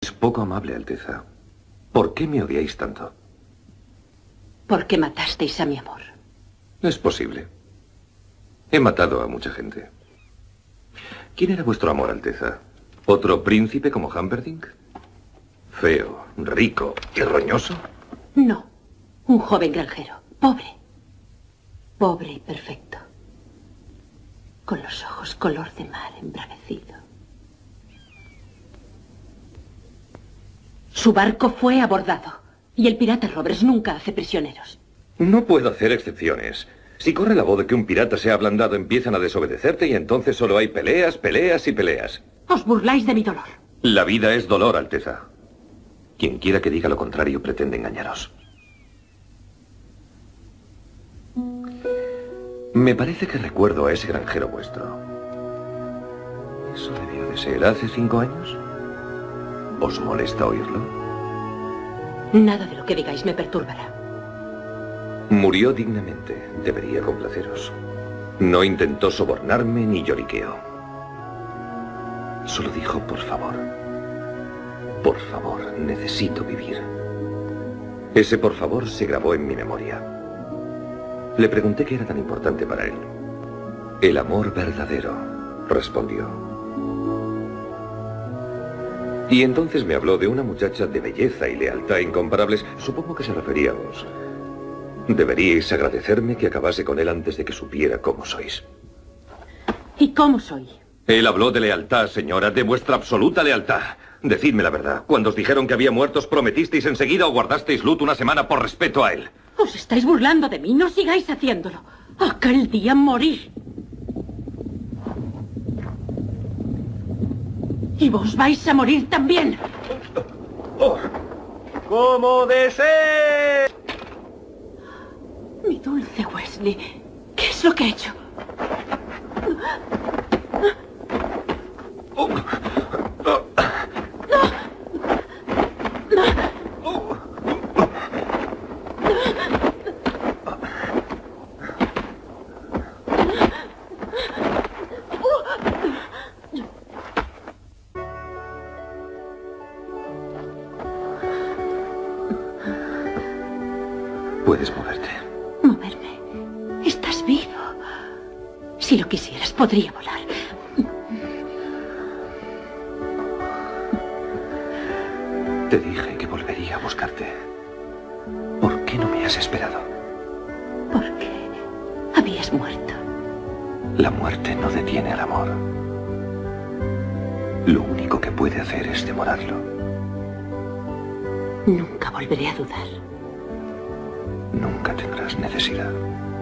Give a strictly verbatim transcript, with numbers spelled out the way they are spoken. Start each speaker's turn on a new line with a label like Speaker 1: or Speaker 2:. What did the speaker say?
Speaker 1: Es poco amable, Alteza. ¿Por qué me odiáis tanto?
Speaker 2: Porque matasteis a mi amor.
Speaker 1: Es posible. He matado a mucha gente. ¿Quién era vuestro amor, Alteza? ¿Otro príncipe como Humperdinck? ¿Feo, rico y roñoso?
Speaker 2: No. Un joven granjero. Pobre. Pobre y perfecto. Con los ojos color de mar embravecido. Su barco fue abordado. Y el pirata Roberts nunca hace prisioneros.
Speaker 1: No puedo hacer excepciones. Si corre la voz de que un pirata se ha ablandado, empiezan a desobedecerte y entonces solo hay peleas, peleas y peleas.
Speaker 2: Os burláis de mi dolor.
Speaker 1: La vida es dolor, Alteza. Quien quiera que diga lo contrario pretende engañaros. Me parece que recuerdo a ese granjero vuestro. Eso debió de ser hace cinco años. ¿Os molesta oírlo?
Speaker 2: Nada de lo que digáis me perturbará.
Speaker 1: Murió dignamente. Debería complaceros. No intentó sobornarme ni lloriqueó. Solo dijo, por favor. Por favor, necesito vivir. Ese por favor se grabó en mi memoria. Le pregunté qué era tan importante para él. El amor verdadero, respondió. Y entonces me habló de una muchacha de belleza y lealtad incomparables. Supongo que se refería a vos. Deberíais agradecerme que acabase con él antes de que supiera cómo sois.
Speaker 2: ¿Y cómo soy?
Speaker 1: Él habló de lealtad, señora, de vuestra absoluta lealtad. Decidme la verdad. Cuando os dijeron que había muertos, ¿prometisteis enseguida o guardasteis luto una semana por respeto a él?
Speaker 2: Os estáis burlando de mí. No sigáis haciéndolo. Aquel día morí. Y vos vais a morir también.
Speaker 1: Oh. ¡Como desees!
Speaker 2: Mi dulce Wesley, ¿qué es lo que he hecho?
Speaker 1: Oh. Oh. Puedes moverte.
Speaker 2: ¿Moverme? Estás vivo. Si lo quisieras, podría volar.
Speaker 1: Te dije que volvería a buscarte. ¿Por qué no me has esperado?
Speaker 2: Porque habías muerto.
Speaker 1: La muerte no detiene al amor. Lo único que puede hacer es demorarlo.
Speaker 2: Nunca volveré a dudar.
Speaker 1: Nunca tendrás necesidad.